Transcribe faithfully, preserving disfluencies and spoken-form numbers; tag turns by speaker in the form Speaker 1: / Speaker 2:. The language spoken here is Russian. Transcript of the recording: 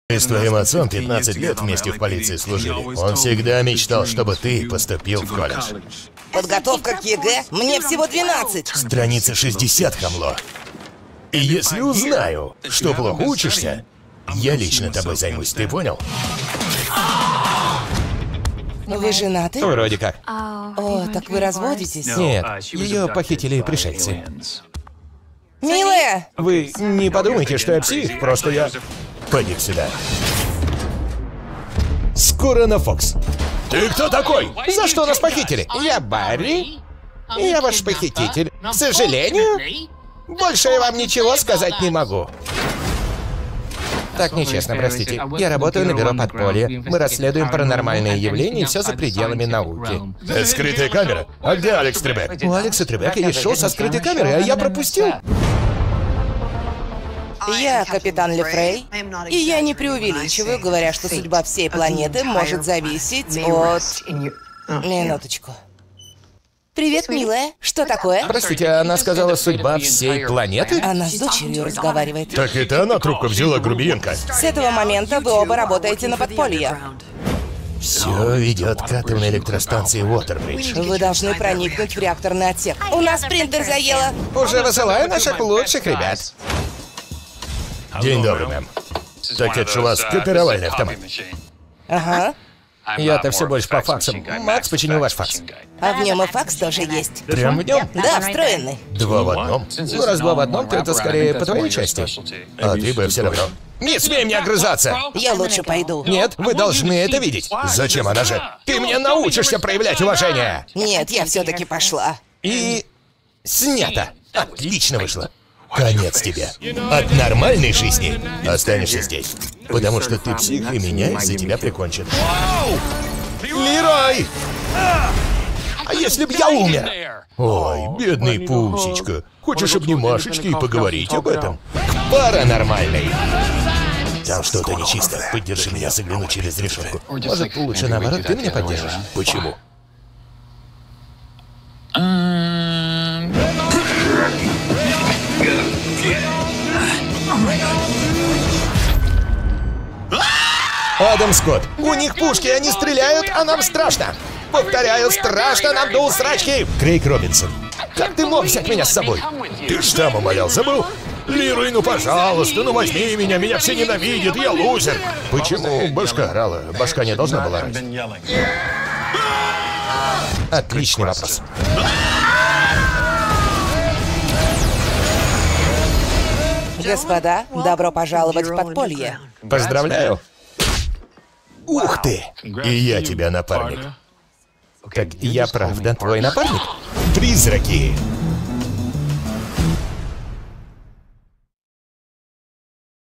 Speaker 1: Мы с твоим отцом пятнадцать лет вместе в полиции служили. Он всегда мечтал, чтобы ты поступил в колледж.
Speaker 2: Подготовка к ЕГЭ? Мне всего двенадцать.
Speaker 1: Страница шестьдесят, хамло. И если узнаю, что плохо учишься, я лично тобой займусь, ты понял?
Speaker 2: Вы женаты?
Speaker 3: Вроде как.
Speaker 2: О, так вы разводитесь?
Speaker 3: Нет, ее похитили пришельцы.
Speaker 2: Милая!
Speaker 1: Вы не подумайте, что я псих, просто я... Пойди сюда. Скоро на Фокс. Ты кто такой?
Speaker 3: За что нас похитили? Я Барри. Я ваш похититель. К сожалению, больше я вам ничего сказать не могу. Так нечестно, простите. Я работаю на бюро подполья. Мы расследуем паранормальные явления и все за пределами науки.
Speaker 1: Это скрытая камера? А где Алекс Требек?
Speaker 3: У Алекса Требека есть шоу со скрытой камерой, а я пропустил.
Speaker 2: Я капитан Лефрей, и я не преувеличиваю, говоря, что судьба всей планеты может зависеть от... Минуточку. Привет, милая. Что такое?
Speaker 3: Простите, она сказала судьба всей планеты?
Speaker 2: Она с дочерью разговаривает.
Speaker 1: Так это она трубку взяла, грубиенка.
Speaker 2: С этого момента вы оба работаете на подполье.
Speaker 1: Все ведет к атомной электростанции Уотербридж.
Speaker 2: Вы должны проникнуть в реакторный отсек. У нас принтер заело.
Speaker 3: Уже высылаю наших лучших ребят.
Speaker 1: День добрый, мэм. Так это же у вас копировальный автомат.
Speaker 2: Ага.
Speaker 3: Я-то все больше по факсам. Макс починил ваш факс.
Speaker 2: А в нем и факс тоже есть.
Speaker 1: Прям в нем?
Speaker 2: Да, встроенный.
Speaker 1: Два в одном?
Speaker 3: Ну, раз два в одном, то это скорее по твоей части.
Speaker 1: А ты бы все равно.
Speaker 3: Не смей мне огрызаться!
Speaker 2: Я лучше пойду.
Speaker 3: Нет, вы должны это видеть.
Speaker 1: Зачем она же?
Speaker 3: Ты мне научишься проявлять уважение.
Speaker 2: Нет, я все-таки пошла.
Speaker 3: И... снято.
Speaker 1: Отлично вышло. Конец тебе. От нормальной жизни останешься здесь. Потому что ты псих, и меня из-за тебя прикончат.
Speaker 3: Лерой! А если б я умер?
Speaker 1: Ой, бедный Пусечка. Хочешь обнимашечки и поговорить об этом?
Speaker 3: Паранормальный.
Speaker 1: Там что-то нечисто. Поддержи меня, загляну через решетку.
Speaker 3: Может, лучше наоборот, ты меня поддержишь?
Speaker 1: Почему?
Speaker 3: Адам Скотт, у них пушки, они стреляют, а нам страшно. Повторяю, страшно нам до усрачки.
Speaker 1: Крейг Робинсон.
Speaker 3: Как ты мог взять меня с собой?
Speaker 1: Ты ж там умолял, забыл? Лируй, ну пожалуйста, ну возьми меня, меня все ненавидят, я лузер. Почему башка орала? Башка не должна была орать.
Speaker 3: Отличный вопрос.
Speaker 2: Господа, добро пожаловать в подполье.
Speaker 3: Поздравляю.
Speaker 1: Ух ты! И я тебя напарник.
Speaker 3: Так я правда твой напарник?
Speaker 1: Призраки!